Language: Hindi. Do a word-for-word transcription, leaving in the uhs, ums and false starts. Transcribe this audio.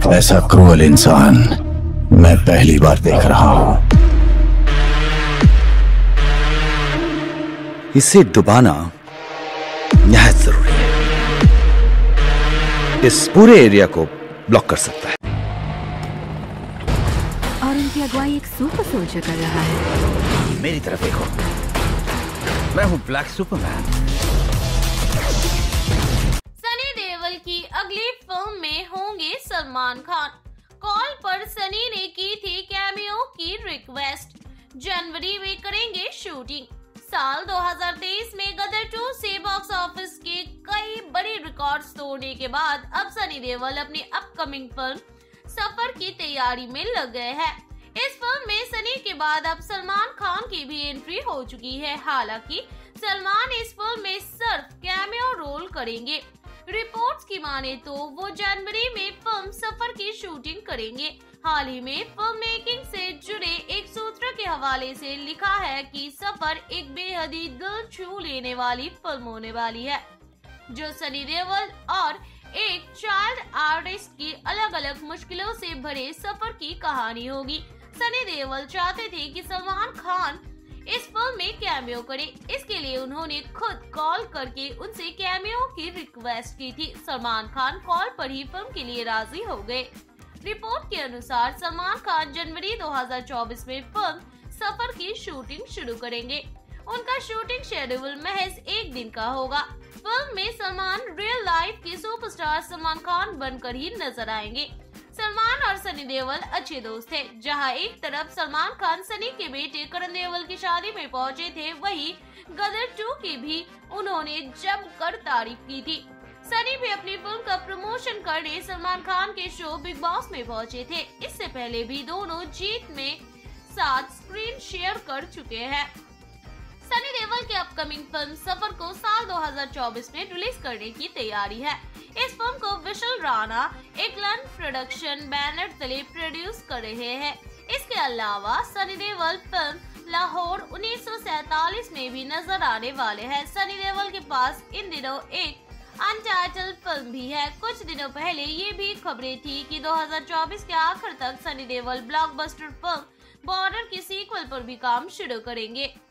ऐसा क्रूअल इंसान मैं पहली बार देख रहा हूं। इसे डुबाना निहायत जरूरी है। इस पूरे एरिया को ब्लॉक कर सकता है। और उनकी अगुवाई एक सुपर सोल्जर कर रहा है। मेरी तरफ देखो, मैं हूं ब्लैक सुपरमैन। सनी देओल की अगली फिल्म में होंगे सलमान खान। कॉल पर सनी ने की थी कैमियो की रिक्वेस्ट। जनवरी में करेंगे शूटिंग। साल दो हज़ार तेईस में गदर टू से बॉक्स ऑफिस के कई बड़ी रिकॉर्ड्स तोड़ने के बाद अब सनी देओल अपनी अपकमिंग फिल्म सफर की तैयारी में लग गए हैं। इस फिल्म में सनी के बाद अब सलमान खान की भी एंट्री हो चुकी है। हालांकि सलमान इस फिल्म में सिर्फ कैमियो रोल करेंगे। रिपोर्ट्स की माने तो वो जनवरी में फिल्म सफर की शूटिंग करेंगे। हाल ही में फिल्म मेकिंग से जुड़े एक सूत्र के हवाले से लिखा है कि सफर एक बेहद ही दिल छू लेने वाली फिल्म होने वाली है, जो सनी देओल और एक चाइल्ड आर्टिस्ट की अलग अलग मुश्किलों से भरे सफर की कहानी होगी। सनी देओल चाहते थे कि सलमान खान इस फिल्म में कैमियो करे। इसके लिए उन्होंने खुद कॉल करके उनसे कैमियो की रिक्वेस्ट की थी। सलमान खान कॉल पर ही फिल्म के लिए राजी हो गए। रिपोर्ट के अनुसार सलमान खान जनवरी दो हज़ार चौबीस में फिल्म सफर की शूटिंग शुरू करेंगे। उनका शूटिंग शेड्यूल महज एक दिन का होगा। फिल्म में सलमान रियल लाइफ के सुपरस्टार सलमान खान बनकर ही नजर आएंगे। सलमान और सनी देओल अच्छे दोस्त थे। जहां एक तरफ सलमान खान सनी के बेटे करण देओल की शादी में पहुंचे थे, वहीं गदर टू की भी उन्होंने जमकर तारीफ की थी। सनी भी अपनी फिल्म का प्रमोशन करने सलमान खान के शो बिग बॉस में पहुंचे थे। इससे पहले भी दोनों जीत में साथ स्क्रीन शेयर कर चुके हैं। सनी देओल की अपकमिंग फिल्म सफर को साल दो हज़ार चौबीस में रिलीज करने की तैयारी है। इस फिल्म को विशाल राणा एकलन प्रोडक्शन बैनर तले प्रोड्यूस कर रहे हैं। इसके अलावा सनी देओल फिल्म लाहौर उन्नीस सौ सैतालीस में भी नजर आने वाले हैं। सनी देओल के पास इन दिनों एक अनटाइटल्ड फिल्म भी है। कुछ दिनों पहले ये भी खबरें थी कि दो हज़ार चौबीस के आखिर तक Sunny Deol blockbuster film Border की सीक्वल पर भी काम शुरू करेंगे।